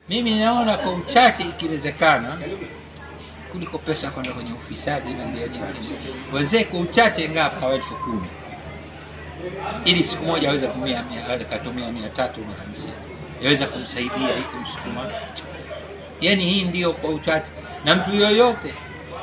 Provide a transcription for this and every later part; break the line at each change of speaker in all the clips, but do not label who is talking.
Mimi naona kwa uchache ikiwezekana kuliko pesa kwenda kwenye ufisadi na ndio wazee kwa uchache ngapi kwa 10,000 ili siku moja aweze kutumia 350 yaweza kumsaidia hii kumsukuma. Yani hii ndio kwa uchache. Na mtu yoyote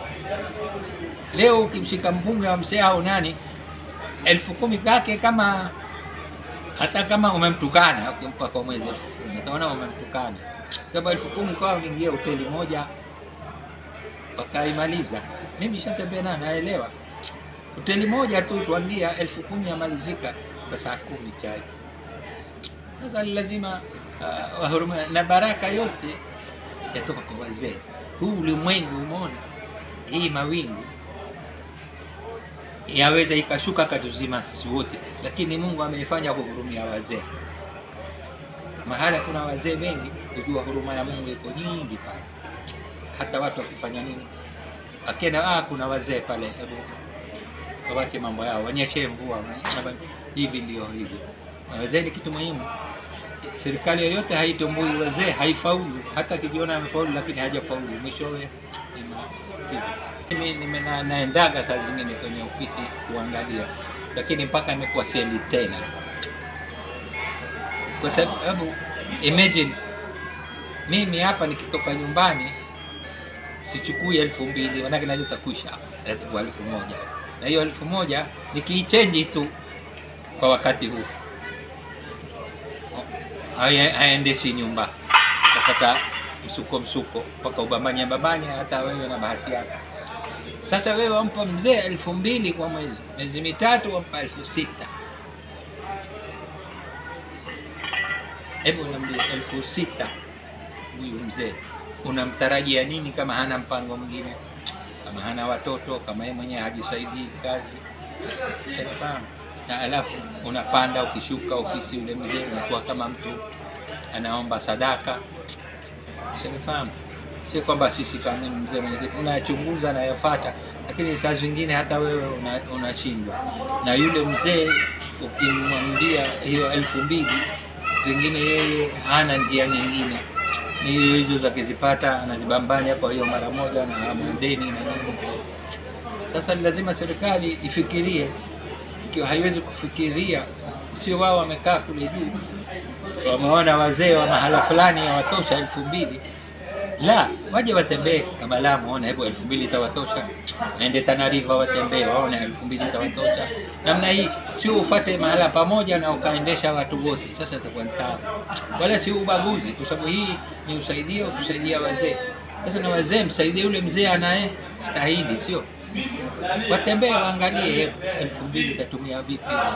leo ukimshika mbunge wa msee au nani 10,000 kake, kama hata kama umemtukana ukimpa kwa mwezi 10,000 utaona umemtukana. Kama 10,000 kwao niingia hoteli moja wakaimaliza. Mimi shatembea na naelewa. Hoteli moja tu tuangia 10,000 yamalizika kwa saa 10 chai. Sasa lazima wahuruma na baraka yote yatoka kwa wazee. Huu ulimwengu umeona hii mawingu yaweza ikashuka katuzima sisi wote, lakini Mungu ameifanya kuhurumia wazee. Mahala kuna wazee wengi, kujua huruma ya Mungu iko nyingi pale. Hata watu wakifanya nini, akienda kuna wazee pale, hebu wawache mambo yao, wanyeshe mvua, hivi ndio hivi. Wazee ni kitu muhimu. Serikali yoyote haitambui wazee haifaulu, hata kijiona amefaulu lakini hajafaulu, mwishowe mimi naendaga saa zingine kwenye ofisi kuangalia, lakini mpaka imekuwa siendi tena. Kwa sababu imagine mimi hapa nikitoka nyumbani sichukui 2,000, maana najua itakusha 1,000, na hiyo 1,000 nikiichange tu kwa wakati huu aendeshi nyumba, utapata msuko mpaka ubambanya hata wewe na bahati yako. Sasa wewe wampa mzee 2,000 kwa miezi mitatu, wampa 6,000. Hebu niambie 6,000 huyu mzee unamtarajia nini kama hana mpango mwingine, kama hana watoto, kama yeye mwenyewe hajisaidii kazi? Unafahamu? Na alafu unapanda ukishuka ofisi, ule mzee unakuwa kama mtu anaomba sadaka. Unafahamu? Sio kwamba sisi kama mzee mwenyewe tunachunguza na yafuata, lakini saa zingine hata wewe unashindwa. Na yule mzee ukimwambia hiyo 2,000, pengine yeye hana njia nyingine, ni hizo za kizipata anazibambanya kwa hiyo mara moja na madeni na nini. Sasa lazima serikali ifikirie. Ikiwa haiwezi kufikiria, sio wao wamekaa kule juu wameona wazee wa mahala fulani hawatosha 2,000, la waje watembee kama Lamu, waone hebu 2,000 itawatosha. Waende Tana River watembee, waone 2,000 itawatosha. Namna hii sio ufuate mahala pamoja na ukaendesha watu wote, sasa itakuwa taabu. Wala si ubaguzi, kwa sababu hii ni usaidio kusaidia wazee. Sasa na wazee msaidie yule mzee anaye stahili, sio watembee waangalie 2,000 itatumia vipi.